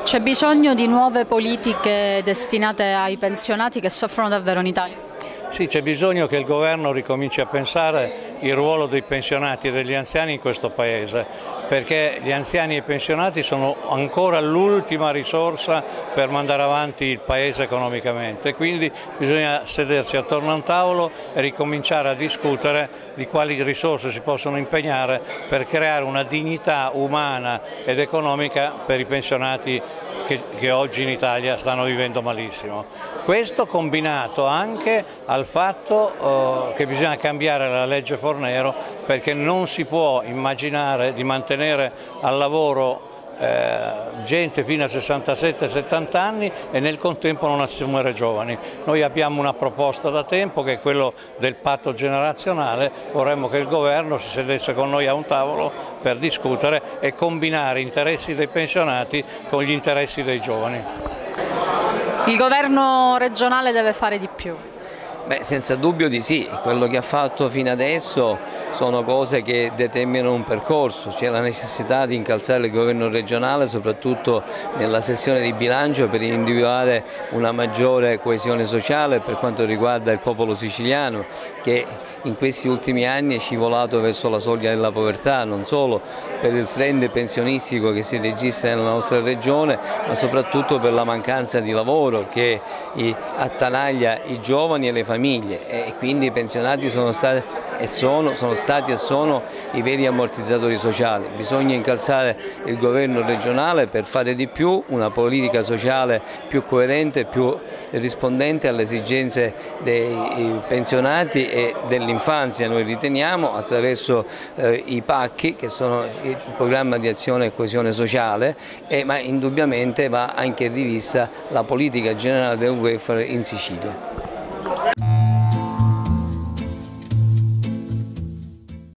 C'è bisogno di nuove politiche destinate ai pensionati che soffrono davvero in Italia? Sì, c'è bisogno che il governo ricominci a pensare il ruolo dei pensionati e degli anziani in questo Paese, perché gli anziani e i pensionati sono ancora l'ultima risorsa per mandare avanti il Paese economicamente, quindi bisogna sedersi attorno a un tavolo e ricominciare a discutere di quali risorse si possono impegnare per creare una dignità umana ed economica per i pensionati che oggi in Italia stanno vivendo malissimo. Questo combinato anche al fatto che bisogna cambiare la legge Fornero, perché non si può immaginare di mantenere al lavoro gente fino a 67-70 anni e nel contempo non assumere giovani. Noi abbiamo una proposta da tempo che è quello del patto generazionale, vorremmo che il governo si sedesse con noi a un tavolo per discutere e combinare gli interessi dei pensionati con gli interessi dei giovani. Il governo regionale deve fare di più? Beh, senza dubbio di sì, quello che ha fatto fino adesso sono cose che determinano un percorso, c'è la necessità di incalzare il governo regionale soprattutto nella sessione di bilancio per individuare una maggiore coesione sociale per quanto riguarda il popolo siciliano che in questi ultimi anni è scivolato verso la soglia della povertà, non solo per il trend pensionistico che si registra nella nostra regione, ma soprattutto per la mancanza di lavoro che attanaglia i giovani e le famiglie e quindi i pensionati sono stati e sono i veri ammortizzatori sociali. Bisogna incalzare il governo regionale per fare di più, una politica sociale più coerente, più rispondente alle esigenze dei pensionati e dell'infanzia, noi riteniamo, attraverso i PACchi che sono il programma di azione e coesione sociale, ma indubbiamente va anche rivista la politica generale del welfare in Sicilia.